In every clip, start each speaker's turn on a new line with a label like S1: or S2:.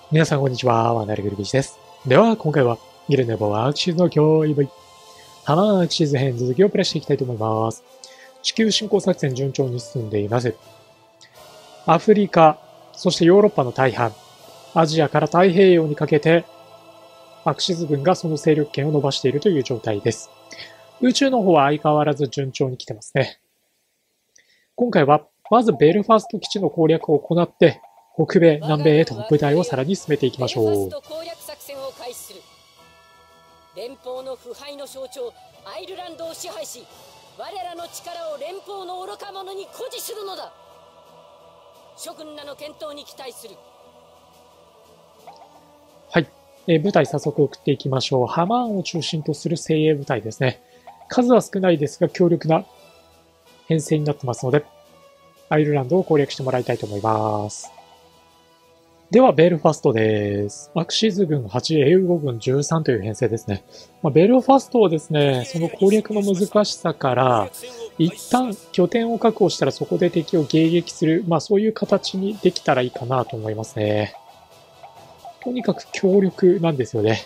S1: 皆さんこんにちは、ワナルグルビーチです。では、今回は、ギルネボアークシーズの脅威 V、ハマーアクシーズ編続きをプレイしていきたいと思います。地球侵攻作戦順調に進んでいます。アフリカ、そしてヨーロッパの大半、アジアから太平洋にかけて、アクシズ軍がその勢力圏を伸ばしているという状態です。宇宙の方は相変わらず順調に来てますね。今回は、まずベルファスト基地の攻略を行って、北米、南米へと部隊をさらに進めていきましょう。
S2: 連邦の腐敗の象徴アイルランドを支配し、我らの力を連邦の愚か者に誇示するのだ。諸君らの健闘に期待する。
S1: はい、部隊早速送っていきましょう。ハマーンを中心とする精鋭部隊ですね。数は少ないですが強力な編成になってますので、アイルランドを攻略してもらいたいと思います。では、ベルファストです。アクシズ軍8、英語軍13という編成ですね。ベルファストをですね、その攻略の難しさから、一旦拠点を確保したらそこで敵を迎撃する、そういう形にできたらいいかなと思いますね。とにかく強力なんですよね。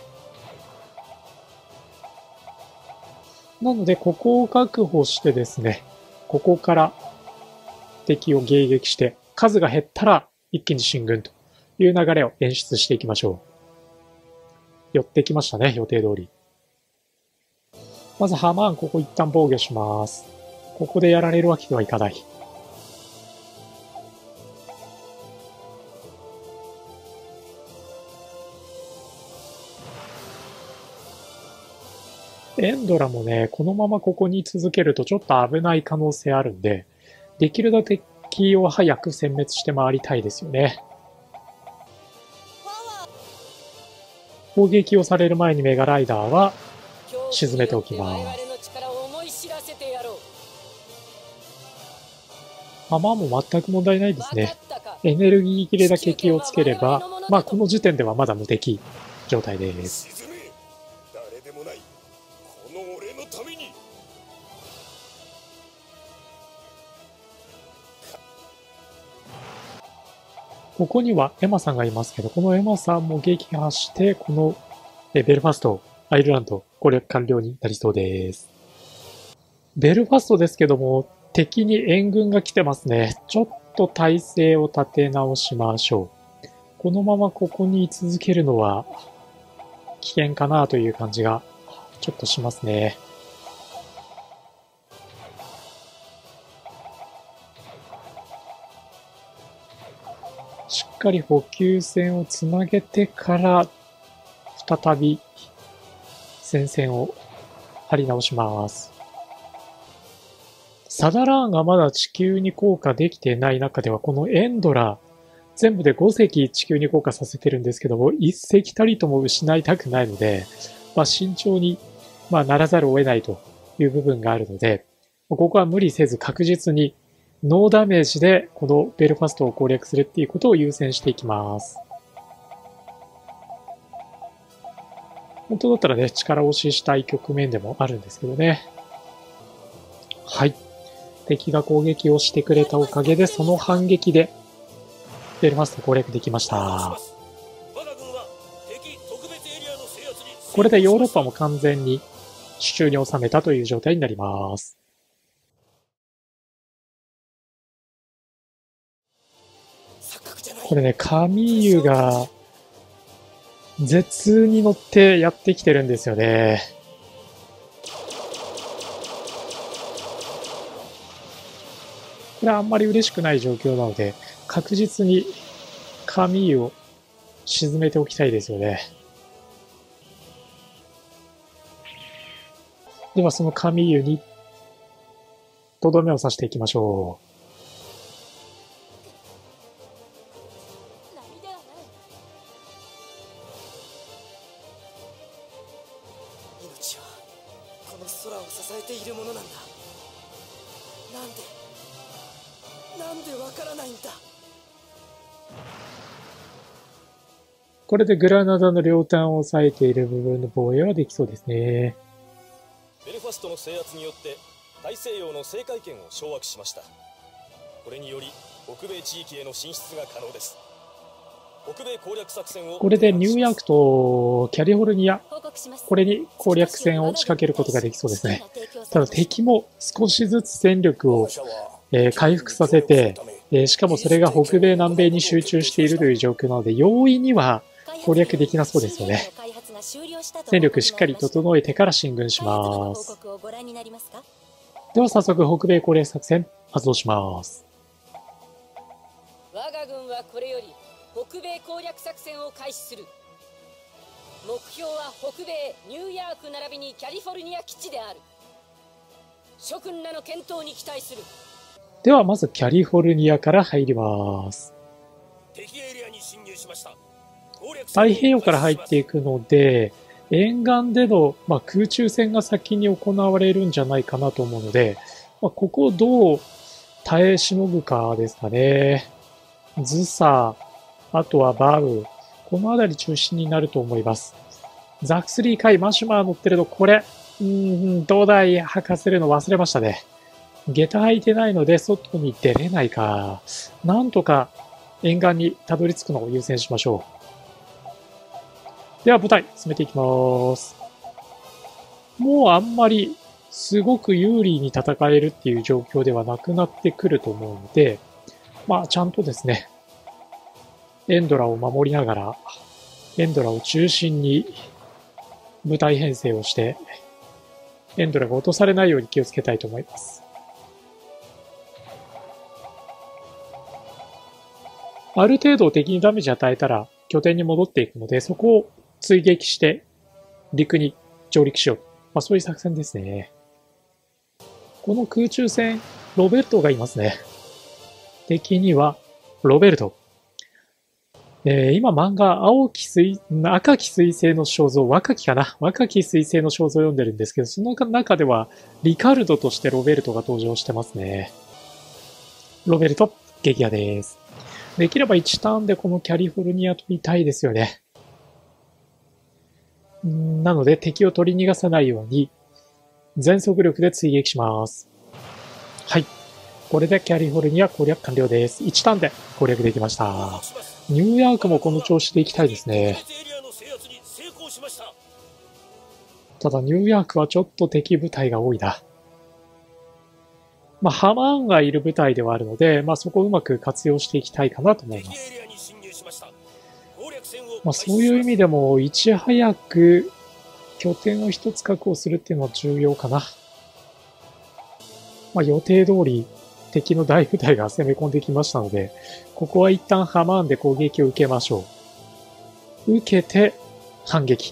S1: なので、ここを確保してですね、ここから敵を迎撃して、数が減ったら一気に進軍という流れを演出していきましょう。寄ってきましたね、予定通り。まずハマーン、ここ一旦防御します。ここでやられるわけにはいかない。エンドラもね、このままここに続けるとちょっと危ない可能性あるんで、できるだけ敵を早く殲滅して回りたいですよね。攻撃をされる前にメガライダーは沈めておきます。ハマーも全く問題ないですね。エネルギー切れだけ気をつければ、この時点ではまだ無敵状態です。ここにはエマさんがいますけど、このエマさんも撃破して、このベルファスト、アイルランド攻略完了になりそうです。ベルファストですけども、敵に援軍が来てますね。ちょっと体勢を立て直しましょう。このままここに居続けるのは危険かなという感じがちょっとしますね。しっかり補給線をつなげてから再び戦線を張り直します。サダラーンがまだ地球に降下できていない中では、このエンドラ、全部で5隻地球に降下させてるんですけども、1隻たりとも失いたくないので、慎重にならざるを得ないという部分があるので、ここは無理せず確実にノーダメージでこのベルファストを攻略するっていうことを優先していきます。本当だったらね、力押ししたい局面でもあるんですけどね。はい。敵が攻撃をしてくれたおかげで、その反撃でベルファスト攻略できました。これでヨーロッパも完全に手中に収めたという状態になります。これね、カミーユが絶に乗ってやってきてるんですよね。これはあんまり嬉しくない状況なので、確実にカミーユを沈めておきたいですよね。ではそのカミーユにとどめを刺していきましょう。
S2: 命はこの空を支えているものなんだ。なんでわからないんだ。
S1: これでグラナダの両端を押さえている部分の防衛はできそうですね。
S3: ベルファストの制圧によって大西洋の制海権を掌握しました。これにより北米地域への進出が可能です。 北米攻略作戦を
S1: これでニューヨークとキャリフォルニア、
S2: 報告します。
S1: これに攻略戦を仕掛けることができそうですね。ただ敵も少しずつ戦力を、回復させて、しかもそれが北米南米に集中しているという状況なので、容易には攻略できなそうですよね。戦力しっかり整えてから進軍します。では早速北米攻略作戦発動します。
S2: 我が軍はこれより北米攻略作戦を開始する。目標は北米ニューヨーク並びにキャリフォルニア基地である。諸君らの健闘に期待する。
S1: ではまずキャリフォルニアから入ります。
S3: 敵エリアに侵入しました。
S1: 太平洋から入っていくので、沿岸での、空中戦が先に行われるんじゃないかなと思うので、ここをどう耐えしのぐかですかね。ズサ、あとはバウ、このあたり中心になると思います。ザクスリー回マシュマー乗ってると、これ、胴台履かせるの忘れましたね。下駄履いてないので外に出れないか。なんとか沿岸にたどり着くのを優先しましょう。では部隊進めていきます。もうあんまりすごく有利に戦えるっていう状況ではなくなってくると思うので、ちゃんとですね、エンドラを守りながら、エンドラを中心に部隊編成をして、エンドラが落とされないように気をつけたいと思います。ある程度敵にダメージ与えたら拠点に戻っていくので、そこを追撃して陸に上陸しよう。そういう作戦ですね。この空中戦、ロベルトがいますね。敵にはロベルト。今漫画赤き彗星の肖像、若き彗星の肖像を読んでるんですけど、その中ではリカルドとしてロベルトが登場してますね。ロベルト、撃破です。できれば1ターンでこのキャリフォルニア取りたいですよね。なので敵を取り逃がさないように全速力で追撃します。はい。これでキャリフォルニア攻略完了です。1ターンで攻略できました。ニューヨークもこの調子でいきたいですね。ただニューヨークはちょっと敵部隊が多いな。ハマーンがいる部隊ではあるので、そこをうまく活用していきたいかなと思います。そういう意味でも、いち早く拠点を一つ確保するっていうのは重要かな。予定通り敵の大部隊が攻め込んできましたので、ここは一旦ハマーンで攻撃を受けましょう。受けて反撃。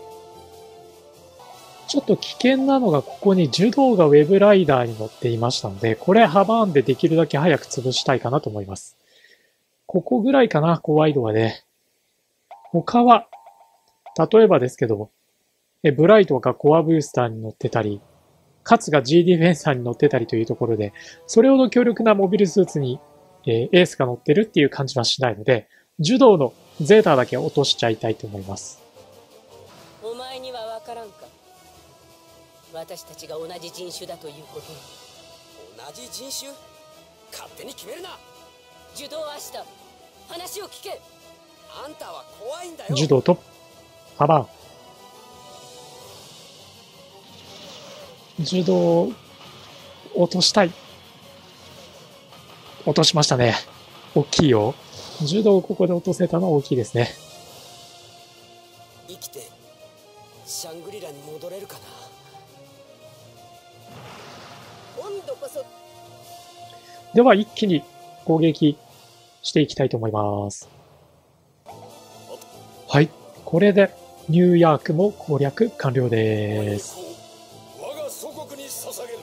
S1: ちょっと危険なのがここにジュドーがウェブライダーに乗っていましたので、これハマーンでできるだけ早く潰したいかなと思います。ここぐらいかな、怖い度はね。他は、例えばですけど、ブライトがコアブースターに乗ってたり、カツが G ディフェンサーに乗ってたりというところで、それほど強力なモビルスーツに、エースが乗ってるっていう感じはしないので、ジュドーのゼータだけ落としちゃいたいと思います。
S2: お前にはわからんか。私たちが同じ人種だということ。
S3: 同じ人種？勝手に決めるな。
S2: ジュドーアシタ、話を聞け。
S3: あんたは怖いんだよ。
S1: ジュドーとハマーン。ジュドーを落としたい。落としましたね。大きいよ。ジュドーをここで落とせたのは大きいですね。
S3: 生きてシャングリラに戻れるかな。
S2: 今度こそ。
S1: では一気に攻撃していきたいと思います。はい。これでニューヨークも攻略完了です。
S3: 我が祖国に捧げる。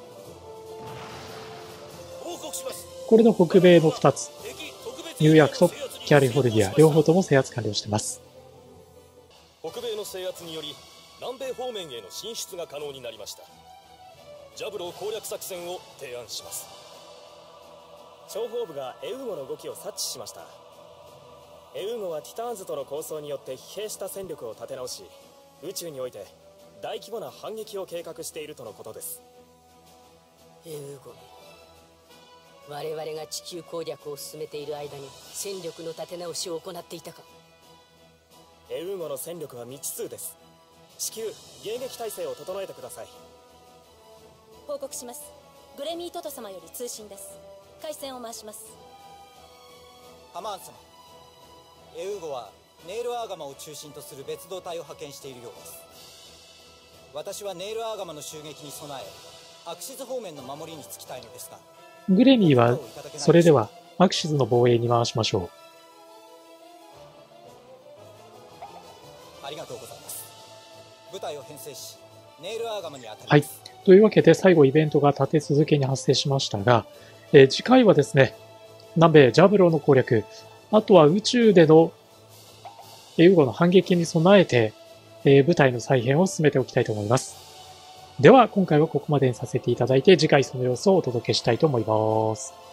S1: これで北米の2つ、ニューヨークとキャリフォルニア両方とも制圧完了しています。
S3: 北米の制圧により南米方面への進出が可能になりました。ジャブロー攻略作戦を提案します。
S4: 諜報部がエウーゴの動きを察知しました。エウーゴはティターンズとの抗争によって疲弊した戦力を立て直し、宇宙において大規模な反撃を計画しているとのことです。
S2: エウーゴ、 我々が地球攻略を進めている間に戦力の立て直しを行っていたか。
S4: エウーゴの戦力は未知数です。至急迎撃態勢を整えてください。
S5: 報告します。グレミートト様より通信です。回線を回します。
S6: ハマーン様、エウーゴはネイルアーガマを中心とする別動隊を派遣しているようです。私はネイルアーガマの襲撃に備えアクシズ方面の守りにつきたいのですが、
S1: グレミーはそれではアクシズの防衛に回しましょう。
S6: ありがとうございます。部隊を編成しネイルアーガマに当たります。
S1: はい。というわけで最後イベントが立て続けに発生しましたが、次回はですね、南米ジャブローの攻略、あとは宇宙でのエウゴの反撃に備えて、部隊の再編を進めておきたいと思います。では今回はここまでにさせていただいて、次回その様子をお届けしたいと思います。